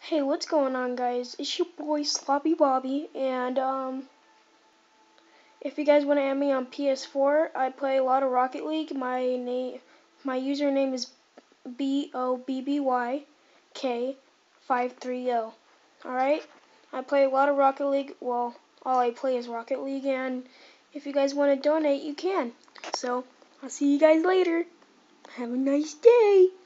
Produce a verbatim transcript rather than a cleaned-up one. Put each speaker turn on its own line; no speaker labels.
Hey, what's going on, guys? It's your boy Sloppy Bobby, and um, if you guys want to add me on P S four, I play a lot of Rocket League. My name, my username is B O B B Y K five thirty. All right, I play a lot of Rocket League. Well, all I play is Rocket League, and if you guys want to donate, you can. So I'll see you guys later. Have a nice day.